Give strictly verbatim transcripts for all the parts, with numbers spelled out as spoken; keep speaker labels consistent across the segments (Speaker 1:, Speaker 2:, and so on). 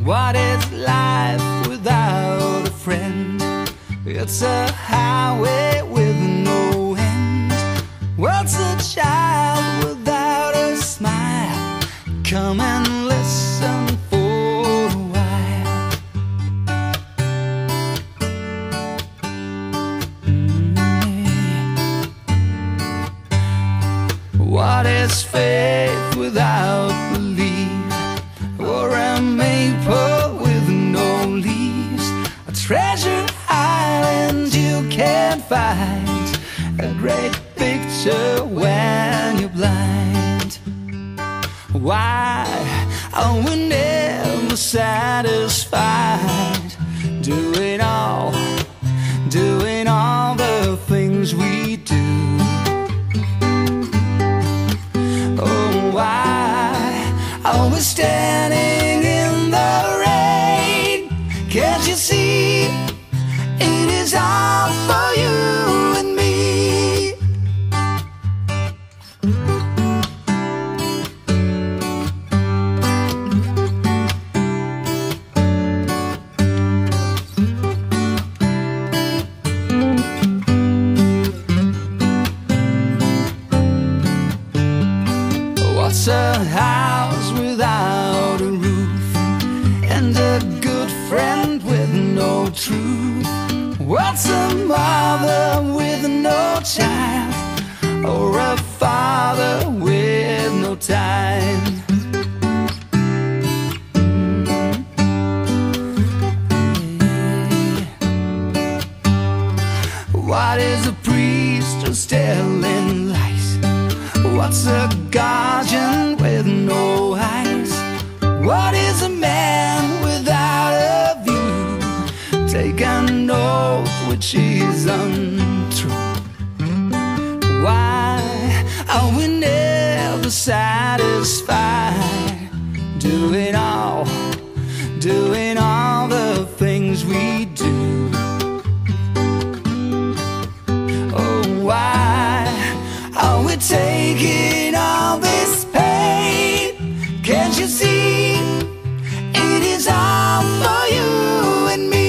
Speaker 1: What is life without a friend? It's a highway with no end. What's a child without a smile? Come and listen for a while. Mm-hmm. What is faith without belief? Or a maple with no leaves? A treasure island you can't find, a great picture when you're blind. Why are we never satisfied? Doing all, doing all the things we do. Oh, why are we standing in the rain? Can't you see it is all for you and me? What's a house without a roof, and a good friend with no truth? What's a mother with no child, or a father with no time? What is a priest who's telling lies? What's a guardian with no eyes? What is a man without a view? Take an oath which is untrue. Why are we never satisfied? Doing all, doing all the things we do. Oh, why are we taking all this pain? Can't you see it is all for you and me?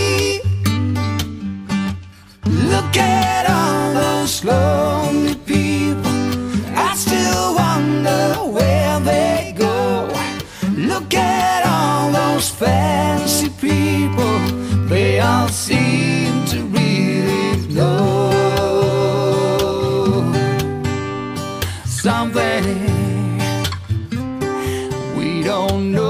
Speaker 1: Look at all those lonely people, I still wonder where they go. Look at all those fancy people, they all seem to really know something we don't know.